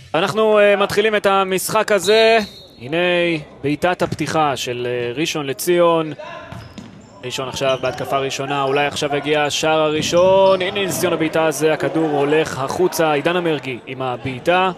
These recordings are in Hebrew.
אנחנו מתחילים את המשחק הזה. הנה בעיטת הפתיחה של ראשון לציון. ראשון עכשיו בהתקפה ראשונה, אולי עכשיו הגיע השער הראשון. הנה ניסיון הבעיטה הזה, הכדור הולך החוצה. עידן המרגי עם הבעיטה.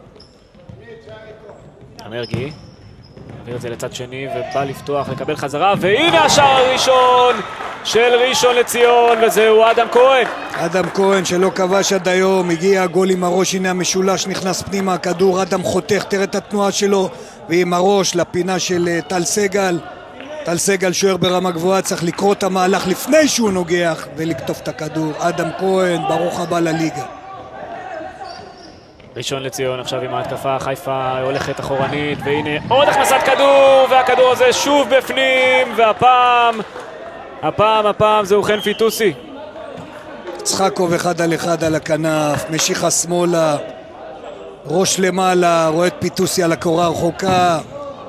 המרגי מעביר את זה לצד שני ובא לפתוח, לקבל חזרה, והנה השער הראשון של ראשון לציון, וזהו אדם כהן. אדם כהן שלא כבש עד היום, הגיע הגול עם הראש, הנה המשולש נכנס פנימה, הכדור, אדם חותך, תראה את התנועה שלו, ועם הראש לפינה של טל סגל. טל סגל שוער ברמה גבוהה, צריך לקרוא את המהלך לפני שהוא נוגח ולקטוף את הכדור. אדם כהן, ברוך הבא לליגה. ראשון לציון עכשיו עם ההתקפה, חיפה הולכת אחורנית, והנה עוד הכנסת כדור, והכדור הזה שוב בפנים, והפעם זהו חן פיטוסי. צחקוב 1 על 1 על הכנף, משיכה שמאלה, ראש למעלה, רואה את פיטוסי על הקורה הרחוקה.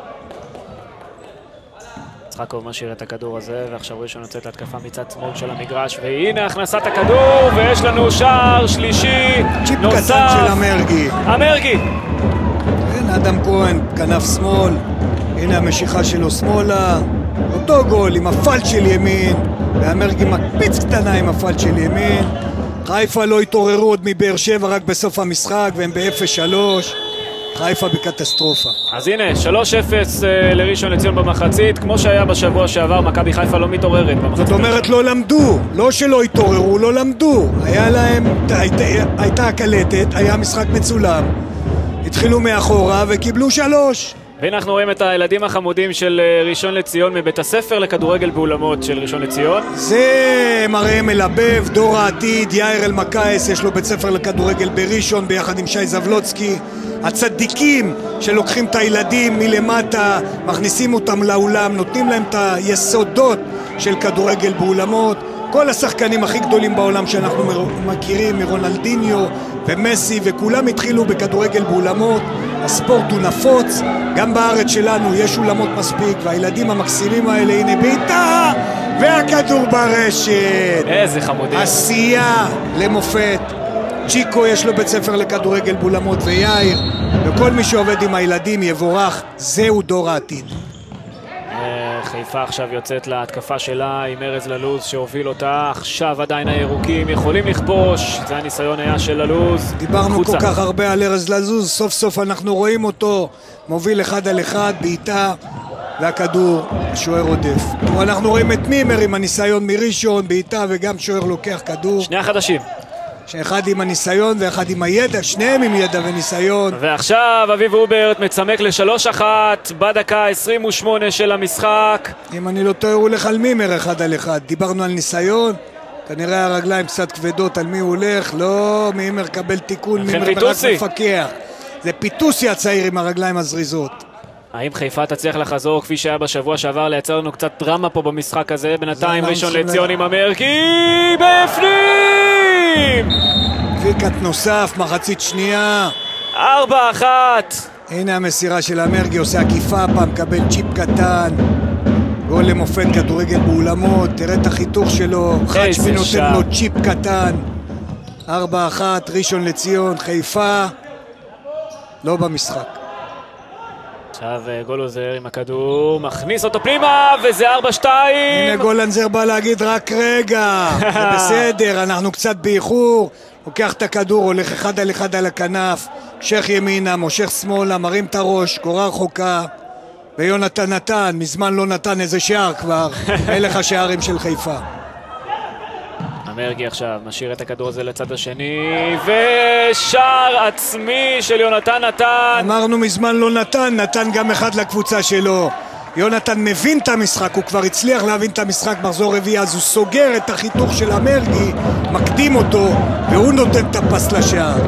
צחקוב משאיר את הכדור הזה, ועכשיו ראשון יוצאת להתקפה מצד שמאל של המגרש, והנה הכנסת הכדור, ויש לנו שער שלישי צ'יפ נוסף. קטן של המרגי. המרגי! הנה אדם כהן, כנף שמאל, הנה המשיכה שלו שמאלה, אותו גול עם הפלט של ימין, והמרגי מקפיץ קטנה עם הפלט של ימין. חיפה לא התעוררו עוד מבאר שבע רק בסוף המשחק, והם ב-0-3. חיפה בקטסטרופה. אז הנה, 3-0 לראשון לציון במחצית, כמו שהיה בשבוע שעבר, מכבי חיפה לא מתעוררת במחצית. זאת אומרת לא למדו, לא שלא התעוררו, לא למדו. היה להם, הייתה הקלטת, היה משחק מצולם, התחילו מאחורה וקיבלו 3. ואנחנו רואים את הילדים החמודים של ראשון לציון מבית הספר לכדורגל באולמות של ראשון לציון. זה מראה מלבב, דור העתיד, יאיר אלמקייס, יש לו בית ספר לכדורגל בראשון ביחד עם שי זבלוצקי. הצדיקים שלוקחים את הילדים מלמטה, מכניסים אותם לאולם, נותנים להם את היסודות של כדורגל באולמות. כל השחקנים הכי גדולים בעולם שאנחנו מכירים, מרונלדיניו ומסי, וכולם התחילו בכדורגל באולמות. הספורט הוא נפוץ, גם בארץ שלנו יש אולמות מספיק, והילדים המקסימים האלה, הנה בעיטה והכדור ברשת. איזה חמודים. עשייה למופת. צ'יקו יש לו בית ספר לכדורגל באולמות, ויאיר, וכל מי שעובד עם הילדים יבורך, זהו דור העתיד. חיפה עכשיו יוצאת להתקפה שלה עם ארז ללוז שהוביל אותה, עכשיו עדיין הירוקים יכולים לכבוש, זה הניסיון היה של ללוז. דיברנו כל כך הרבה על ארז ללוז, סוף סוף אנחנו רואים אותו, מוביל 1 על 1, בעיטה, והכדור, שוער עודף. אנחנו רואים את מימר עם הניסיון מראשון, בעיטה וגם שוער לוקח כדור. שני החדשים. שאחד עם הניסיון ואחד עם הידע, שניהם עם ידע וניסיון. ועכשיו אביב רוברט מצמק ל3-1 בדקה 28 של המשחק. אם אני לא טועה, הוא הולך על מימר 1 על 1. דיברנו על ניסיון, כנראה הרגליים קצת כבדות על מי הוא הולך. לא, מימר קבל תיקון, מימר רק מפקח. זה פיטוסי הצעיר עם הרגליים הזריזות. האם חיפה תצליח לחזור כפי שהיה בשבוע שעבר, לייצר לנו קצת דרמה פה במשחק הזה? בינתיים ראשון לציון עם המרגי בפנים! ויקט נוסף, מחצית שנייה. 4-1. הנה המסירה של המרגי, עושה עקיפה, פעם קבל צ'יפ קטן. גול למופת כדורגל באולמות, תראה את החיתוך שלו. חצ'בי נותן לו צ'יפ קטן. 4-1, ראשון לציון, חיפה לא במשחק. עכשיו גול עוזר עם הכדור, מכניס אותו פנימה, וזה 4-2. הנה גולנזר בא להגיד רק רגע, זה בסדר, אנחנו קצת באיחור. לוקח את הכדור, הולך 1 על 1 על הכנף, מושך ימינה, מושך שמאלה, מרים את הראש, קורה רחוקה, ויונתן נתן, מזמן לא נתן איזה שער כבר, מלך השערים של חיפה. המרגי עכשיו משאיר את הכדור הזה לצד השני, ושער עצמי של יונתן נתן. אמרנו מזמן לא נתן, נתן גם אחד לקבוצה שלו. יונתן מבין את המשחק, הוא כבר הצליח להבין את המשחק מחזור רביעי, אז הוא סוגר את החיתוך של המרגי, מקדים אותו, והוא נותן את הפס לשער.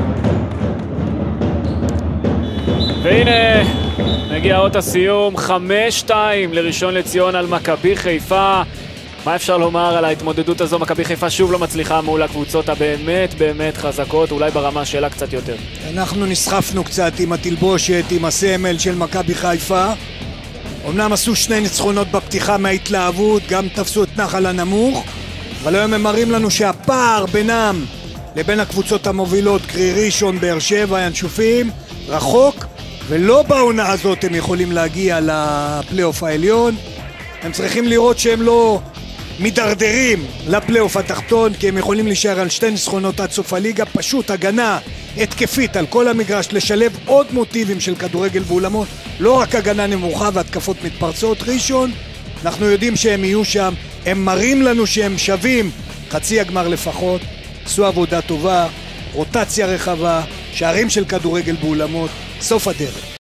והנה מגיע אות הסיום, 5-2 לראשון לציון על מכבי חיפה. מה אפשר לומר על ההתמודדות הזו? מכבי חיפה שוב לא מצליחה מול הקבוצות הבאמת באמת חזקות, אולי ברמה שלה קצת יותר. אנחנו נסחפנו קצת עם התלבושת, עם הסמל של מכבי חיפה. אמנם עשו 2 ניצחונות בפתיחה מההתלהבות, גם תפסו את נחל הנמוך, אבל היום הם מראים לנו שהפער בינם לבין הקבוצות המובילות, קרי ראשון, באר שבע, ינשופים, רחוק, ולא בעונה הזאת הם יכולים להגיע לפלייאוף העליון. הם צריכים לראות שהם לא מדרדרים לפלייאוף התחתון, כי הם יכולים להישאר על 2 ניצחונות עד סוף הליגה. פשוט הגנה התקפית על כל המגרש, לשלב עוד מוטיבים של כדורגל באולמות, לא רק הגנה נמוכה והתקפות מתפרצות. ראשון, אנחנו יודעים שהם יהיו שם, הם מראים לנו שהם שווים חצי הגמר לפחות. עשו עבודה טובה, רוטציה רחבה, שערים של כדורגל באולמות, סוף הדרך.